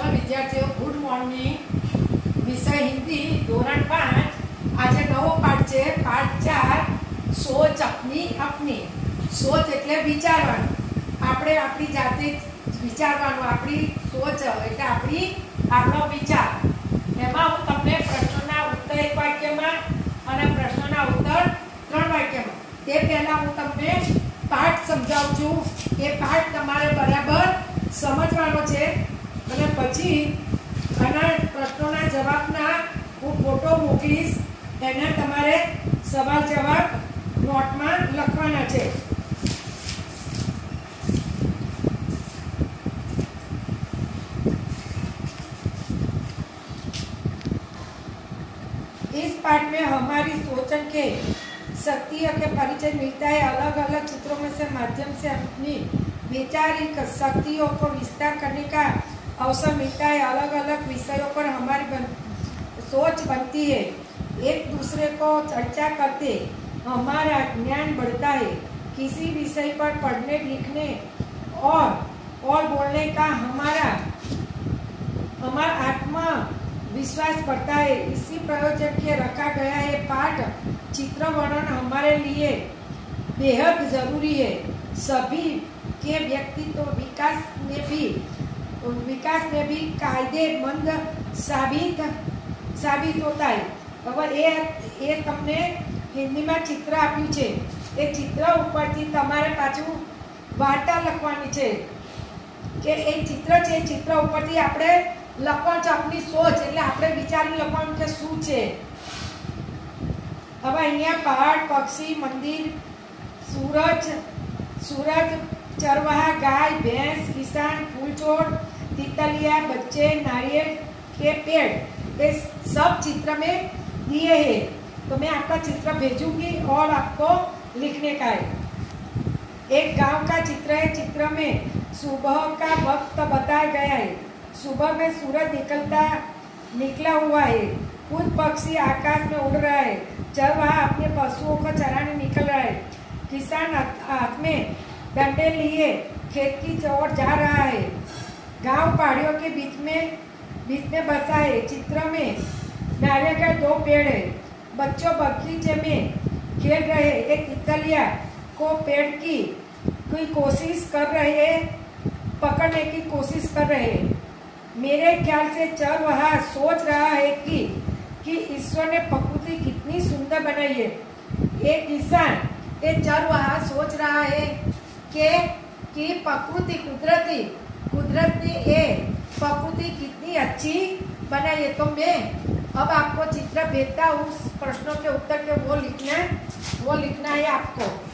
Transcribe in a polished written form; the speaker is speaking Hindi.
चलो विद्यार्थियों गुड मॉर्निंग। विषय हिंदी धोरण 5 आज नवो पाठ है। पाठ 4 सोच अपनी अपनी। सोच એટલે વિચારવાનું, આપણે આપણી જાતે વિચારવાનું, આપણી સોચ એટલે આપણી આપણો વિચાર। એમાં હું તમને પ્રશ્નોના ઉત્તર એક વાક્યમાં અને પ્રશ્નોના ઉત્તર 3 વાક્યમાં। તે પહેલા હું તમને પાઠ સમજાવું છું। એ પાઠ તમારે બરાબર સમજવાનો છે અને પછી આના પ્રશ્નોના જવાબના હું ફોટો મોકલીશ, એને તમારે સવાલ જવાબ નોટમાં લખવાના છે। इस पाठ में हमारी सोचन के शक्तियों के परिचय मिलता है। अलग अलग चित्रों में से माध्यम से अपनी वैचारिक शक्तियों को विस्तार करने का अवसर मिलता है। अलग अलग विषयों पर हमारी सोच बनती है। एक दूसरे को चर्चा करते हमारा ज्ञान बढ़ता है। किसी विषय पर पढ़ने लिखने और बोलने का हमारा आत्मविश्वास बढ़ता है। इसी प्रयोजन के रखा गया है पाठ चित्र वर्णन हमारे लिए बेहद जरूरी है। सभी के व्यक्तित्व विकास में भी कायदेमंद साबित होता है। હવે એ તમને હિન્દીમાં ચિત્ર આપ્યું છે। એ ચિત્ર ઉપરથી તમારે પાછું વાર્તા લખવાની છે કે એ ચિત્ર છે, ચિત્ર ઉપરથી આપણે લખવાનું છે આપણી સોચ, એટલે આપણે વિચારી લખવાનું કે શું છે। હવે અહીંયા પહાડ, પક્ષી, મંદિર, सूरज, चरवाहा, गाय, भैंस, किसान, फूल छोड़, तितलिया, बच्चे, नारियल के पेड़, ये सब चित्र में दिए हैं। तो मैं आपका चित्र भेजूंगी और आपको लिखने का है। एक गांव का चित्र है। चित्र में सुबह का वक्त बताया गया है। सुबह में सूरज निकला हुआ है। कुछ पक्षी आकाश में उड़ रहा है। चरवाहा अपने पशुओं को चराने निकल रहा है। किसान हाथ में डंडे लिए खेत की ओर जा रहा है। गांव पहाड़ियों के बीच में बसा है। चित्र में नारियल के 2 पेड़ है। बच्चों बगीचे में खेल रहे हैं। एक तितलिया को पेड़ की कोई कोशिश कर रहे हैं, पकड़ने की कोशिश कर रहे हैं। मेरे ख्याल से चरवाहा सोच रहा है कि ईश्वर ने प्रकृति कितनी सुंदर बनाई है। एक किसान ये चरवाहा सोच रहा है कि प्रकृति कुदरती ये प्रकृति कितनी अच्छी बनाई है। तो मैं अब आपको चित्र भेजता हूँ। प्रश्नों के उत्तर के वो लिखना है आपको।